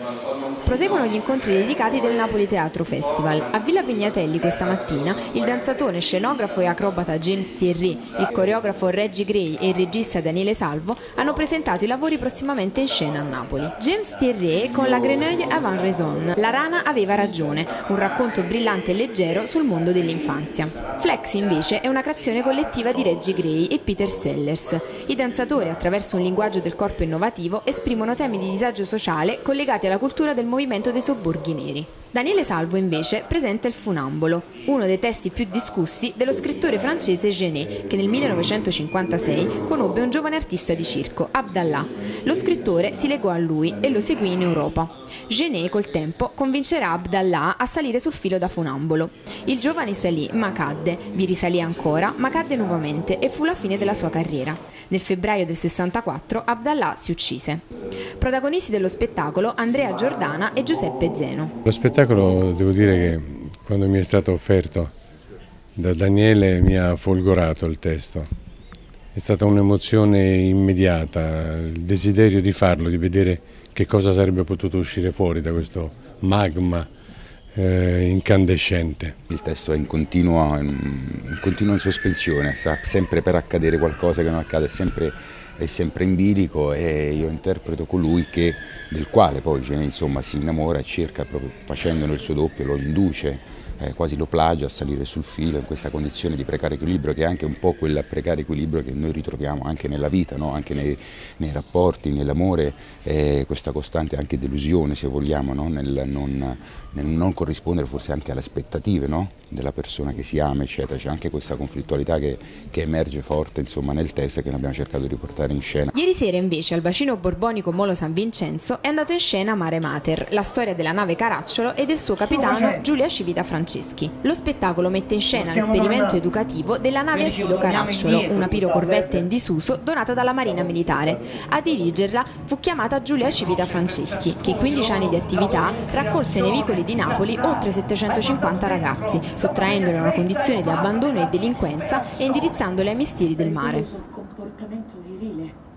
Proseguono gli incontri dedicati del Napoli Teatro Festival. A Villa Pignatelli questa mattina il danzatore, scenografo e acrobata James Thierry, il coreografo Reggie Gray e il regista Daniele Salvo hanno presentato i lavori prossimamente in scena a Napoli. James Thierry con La Grenouille avant raison, La rana aveva ragione, un racconto brillante e leggero sul mondo dell'infanzia. Flex invece è una creazione collettiva di Reggie Gray e Peter Sellers. I danzatori, attraverso un linguaggio del corpo innovativo, esprimono temi di disagio sociale collegati alla cultura del movimento dei sobborghi neri. Daniele Salvo invece presenta Il Funambolo, uno dei testi più discussi dello scrittore francese Genet, che nel 1956 conobbe un giovane artista di circo, Abdallah. Lo scrittore si legò a lui e lo seguì in Europa. Genet col tempo convincerà Abdallah a salire sul filo da funambolo. Il giovane salì, ma cadde, vi risalì ancora, ma cadde nuovamente e fu la fine della sua carriera. Nel febbraio del 64 Abdallah si uccise. Protagonisti dello spettacolo Andrea Giordana e Giuseppe Zeno. Lo spettacolo, devo dire che quando mi è stato offerto da Daniele mi ha folgorato il testo. È stata un'emozione immediata, il desiderio di farlo, di vedere che cosa sarebbe potuto uscire fuori da questo magma incandescente. Il testo è in continua sospensione, sta sempre per accadere qualcosa che non accade, è sempre in bilico, e io interpreto colui del quale poi insomma, si innamora e cerca, proprio facendolo il suo doppio, lo induce, quasi lo plagia a salire sul filo in questa condizione di precario equilibrio, che è anche un po' quel precario equilibrio che noi ritroviamo anche nella vita, no? Anche nei rapporti, nell'amore, questa costante anche delusione, se vogliamo, no? nel non corrispondere forse anche alle aspettative, no? Della persona che si ama, eccetera. C'è anche questa conflittualità che emerge forte, insomma, nel testo, e che noi abbiamo cercato di riportare in scena. Ieri sera invece al bacino borbonico Molo San Vincenzo è andato in scena Mare Mater, la storia della nave Caracciolo e del suo capitano Giulia Civita Franceschi. Lo spettacolo mette in scena l'esperimento educativo della nave asilo Caracciolo, una pirocorvette in disuso donata dalla Marina Militare. A dirigerla fu chiamata Giulia Civita Franceschi, che in 15 anni di attività raccolse nei vicoli di Napoli oltre 750 ragazzi, sottraendoli a una condizione di abbandono e delinquenza e indirizzandoli ai mestieri del mare.